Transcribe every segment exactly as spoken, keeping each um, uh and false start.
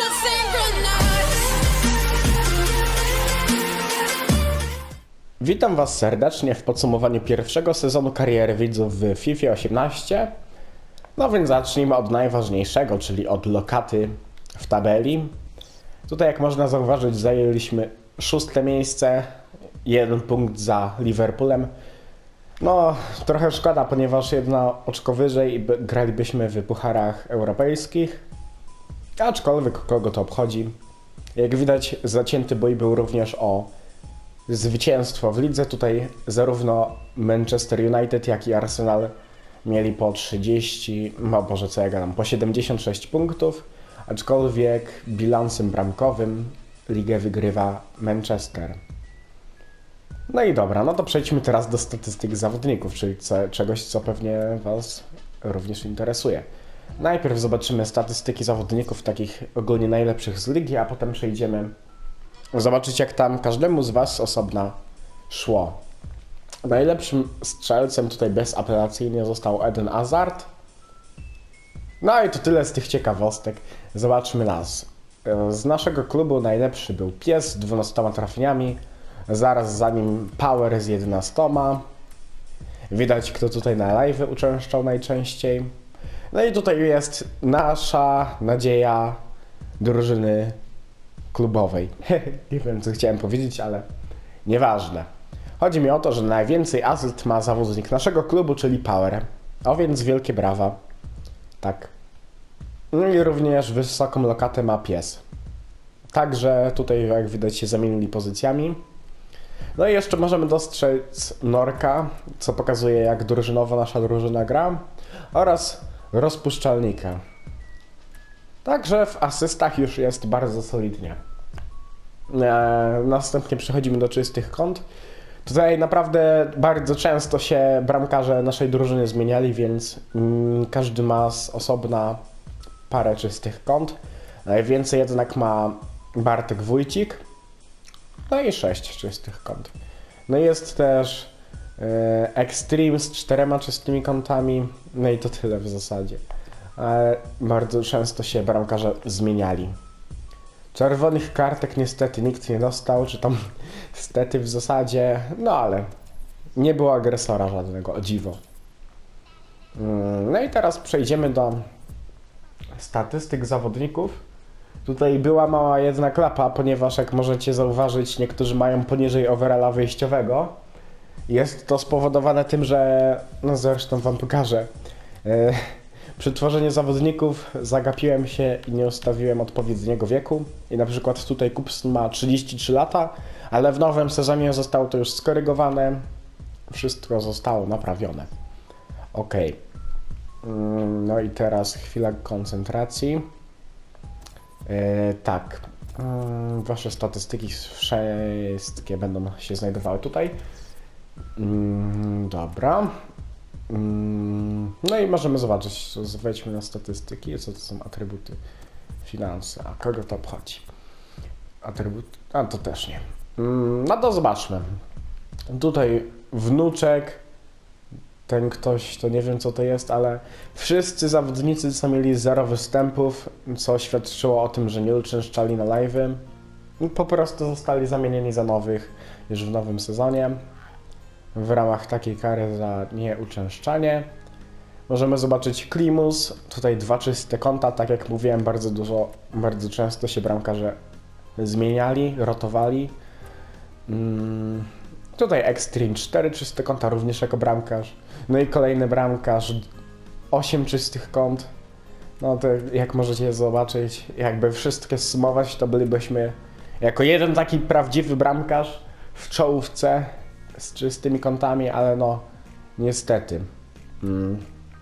Witam Was serdecznie w podsumowaniu pierwszego sezonu kariery widzów w FIFA osiemnaście. No więc zacznijmy od najważniejszego, czyli od lokaty w tabeli. Tutaj, jak można zauważyć, zajęliśmy szóste miejsce, jeden punkt za Liverpoolem. No, trochę szkoda, ponieważ jedno oczko wyżej i gralibyśmy w pucharach europejskich. Aczkolwiek kogo to obchodzi. Jak widać, zacięty bój był również o zwycięstwo w lidze. Tutaj zarówno Manchester United, jak i Arsenal mieli po trzydzieści, no Boże, co ja gadam, po siedemdziesiąt sześć punktów, aczkolwiek bilansem bramkowym ligę wygrywa Manchester. No i dobra, no to przejdźmy teraz do statystyk zawodników, czyli co, czegoś, co pewnie Was również interesuje. Najpierw zobaczymy statystyki zawodników takich ogólnie najlepszych z ligi, a potem przejdziemy zobaczyć, jak tam każdemu z Was osobna szło. Najlepszym strzelcem tutaj bezapelacyjnie został Eden Hazard. No i to tyle z tych ciekawostek. Zobaczmy nas. Z naszego klubu najlepszy był Pies z dwunastoma trafieniami. Zaraz za nim Power z jedenastoma. Widać, kto tutaj na live uczęszczał najczęściej. No i tutaj jest nasza nadzieja drużyny klubowej. Nie wiem, co chciałem powiedzieć, ale nieważne. Chodzi mi o to, że najwięcej asyst ma zawodnik naszego klubu, czyli Power. A więc wielkie brawa. Tak. No i również wysoką lokatę ma Pies. Także tutaj, jak widać, się zamienili pozycjami. No i jeszcze możemy dostrzec Norka, co pokazuje, jak drużynowo nasza drużyna gra. Oraz Rozpuszczalnika. Także w asystach już jest bardzo solidnie. Eee, następnie przechodzimy do czystych kąt. Tutaj naprawdę bardzo często się bramkarze naszej drużyny zmieniali, więc mm, każdy ma z osobna parę czystych kąt. Najwięcej jednak ma Bartek Wójcik. No i sześć czystych kąt. No i jest też e, Extreme z czterema czystymi kątami. No i to tyle w zasadzie. E, bardzo często się bramkarze zmieniali. Czerwonych kartek niestety nikt nie dostał, czy tam niestety w zasadzie, no ale nie było agresora żadnego, o dziwo. No i teraz przejdziemy do statystyk zawodników. Tutaj była mała jedna klapa, ponieważ jak możecie zauważyć, niektórzy mają poniżej overalla wyjściowego. Jest to spowodowane tym, że, no zresztą Wam pokażę, yy, przy tworzeniu zawodników zagapiłem się i nie ustawiłem odpowiedniego wieku. I na przykład tutaj Kupson ma trzydzieści trzy lata, ale w nowym sezonie zostało to już skorygowane. Wszystko zostało naprawione. Ok. No i teraz chwila koncentracji. Yy, tak. Yy, wasze statystyki wszystkie będą się znajdowały tutaj. Yy, dobra. No i możemy zobaczyć, wejdźmy na statystyki, co to są atrybuty, finanse, a kogo to obchodzi? Atrybuty, a to też nie. No to zobaczmy. Tutaj wnuczek, ten ktoś, to nie wiem co to jest, ale wszyscy zawodnicy, co mieli zero występów, co świadczyło o tym, że nie uczęszczali na live'y, po prostu zostali zamienieni za nowych już w nowym sezonie. W ramach takiej kary za nieuczęszczanie. Możemy zobaczyć Klimus, tutaj dwa czyste konta, tak jak mówiłem, bardzo dużo, bardzo często się bramkarze zmieniali, rotowali. Hmm. Tutaj Extreme, cztery czyste konta również jako bramkarz. No i kolejny bramkarz, osiem czystych kąt. No to jak możecie zobaczyć, jakby wszystkie sumować, to bylibyśmy jako jeden taki prawdziwy bramkarz w czołówce z czystymi kątami, ale no niestety. Hmm.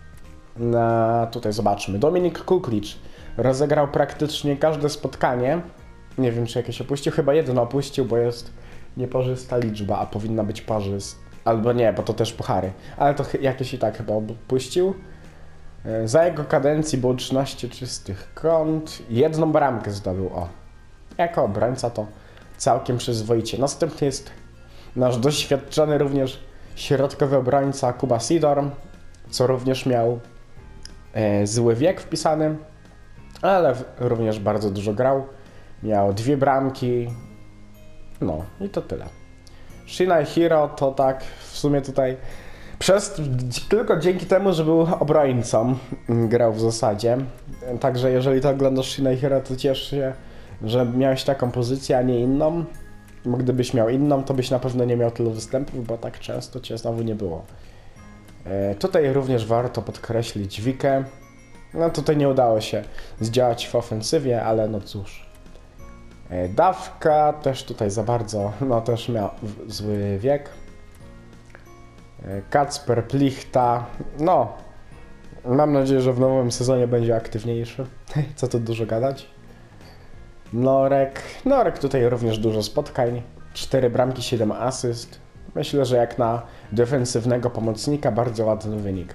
No, tutaj zobaczmy. Dominik Kuklicz rozegrał praktycznie każde spotkanie. Nie wiem, czy jakieś opuścił. Chyba jedno opuścił, bo jest nieparzysta liczba, a powinna być parzysta. Albo nie, bo to też puchary. Ale to jakieś i tak chyba opuścił. Za jego kadencji było trzynaście czystych kąt. Jedną bramkę zdobył. O. Jako obrońca to całkiem przyzwoicie. Następny jest nasz doświadczony również środkowy obrońca Kuba Sidor, co również miał e, zły wiek wpisany. ale również bardzo dużo grał. Miał dwie bramki. No i to tyle. Shinai Hiro to tak w sumie tutaj przez, tylko dzięki temu, że był obrońcą, grał w zasadzie. Także jeżeli to oglądasz Shinai Hiro, to ciesz się, że miałeś taką pozycję, a nie inną. Bo gdybyś miał inną, to byś na pewno nie miał tylu występów, bo tak często cię znowu nie było. E, tutaj również warto podkreślić Wikę. No tutaj nie udało się zdziałać w ofensywie, ale no cóż. E, Dawka też tutaj za bardzo, no też miał zły wiek. E, Kacper Plichta, no mam nadzieję, że w nowym sezonie będzie aktywniejszy. Co tu dużo gadać. Norek, Norek tutaj również dużo spotkań. cztery bramki, siedem asyst. Myślę, że jak na defensywnego pomocnika bardzo ładny wynik.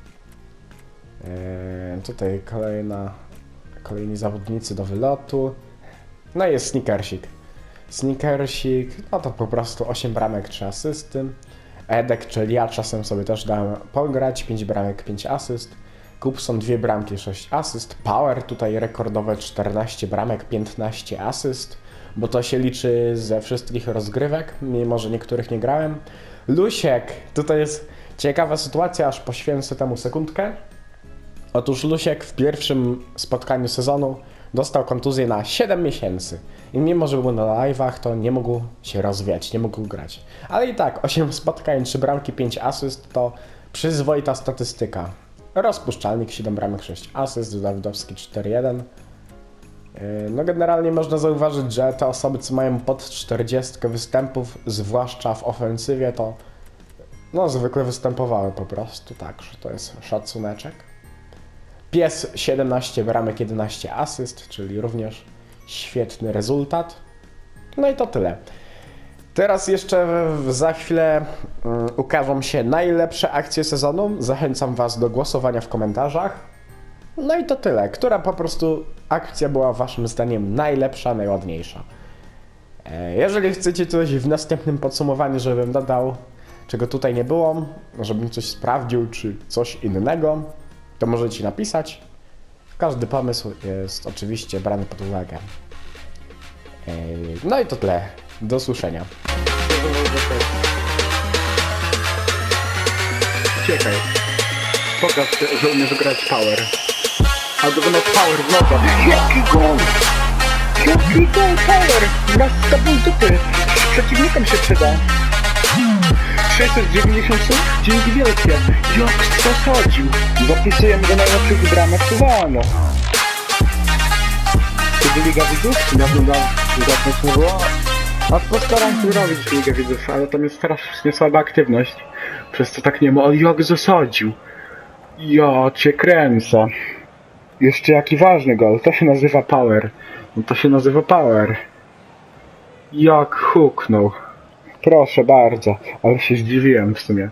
Eee, tutaj kolejna, kolejni zawodnicy do wylotu. No i jest Snickersik. Snickersik, no to po prostu osiem bramek, trzy asysty. Edek, czyli ja czasem sobie też dałem pograć, pięć bramek, pięć asyst. Kupson dwie bramki, sześć asyst. Power tutaj rekordowe czternaście bramek, piętnaście asyst, bo to się liczy ze wszystkich rozgrywek, mimo że niektórych nie grałem. Lusiek, tutaj jest ciekawa sytuacja, aż poświęcę temu sekundkę. Otóż Lusiek w pierwszym spotkaniu sezonu dostał kontuzję na siedem miesięcy. I mimo, że był na live'ach, to nie mógł się rozwijać, nie mógł grać. Ale i tak, osiem spotkań, trzy bramki, pięć asyst to przyzwoita statystyka. Rozpuszczalnik, siedem bramek, sześć asyst, Dawidowski cztery jeden. No generalnie można zauważyć, że te osoby, co mają pod czterdzieści występów, zwłaszcza w ofensywie, to no zwykle występowały po prostu, tak, że to jest szacuneczek. Pies siedemnaście bramek, jedenaście asyst, czyli również świetny rezultat. No i to tyle. Teraz jeszcze za chwilę um, ukażą się najlepsze akcje sezonu. Zachęcam Was do głosowania w komentarzach. No i to tyle. Która po prostu akcja była Waszym zdaniem najlepsza, najładniejsza? E, jeżeli chcecie coś w następnym podsumowaniu, żebym dodał, czego tutaj nie było, żebym coś sprawdził, czy coś innego, to możecie napisać. Każdy pomysł jest oczywiście brany pod uwagę. E, no i to tyle. Do usłyszenia. Czekaj. Pokaż, że umiesz grać power. Albo że masz power w nogach. Jaki gol! Jaki gol power! Raz z tobą dupy. Przeciwnikom się przyda. sześćset dziewięćdziesiąt słów? Dzięki wielkie. Jak zasadził. Zapisujemy do najlepszych bramek sezonu. Kiedy Liga Widzów? Dawno dawno nie było. A postaram się robić Ligę Widzów, ale tam jest strasznie słaba aktywność. Przez co tak nie ma. Ale jak zasadził. Ja cię kręcę. Jeszcze jaki ważny gol. To się nazywa power. No to się nazywa power. Jak huknął. Proszę bardzo. Ale się zdziwiłem w sumie.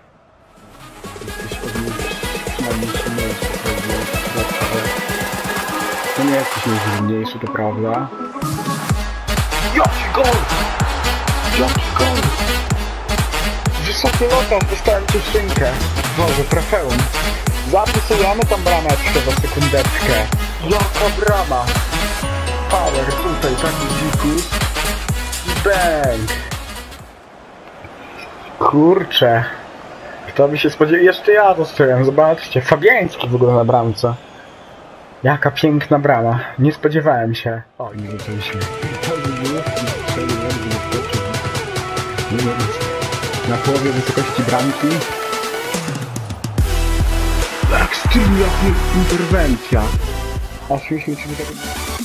To nie jesteś najzimniejszy, to prawda? Jaki gol! Jaki gol! Wysoki lokal, dostałem cię szynkę. Boże, trofeum. Zapisujemy tą brameczkę za sekundeczkę. Jaka brama! Power tutaj, taki dzikus. I bang! Kurczę. Kto by się spodziewał? Jeszcze ja dostałem, zobaczcie. Fabiański w ogóle na bramce. Jaka piękna brama. Nie spodziewałem się. O, nie zaczęliśmy. Na połowie wysokości bramki. Ekstremna interwencja. Aż już mi się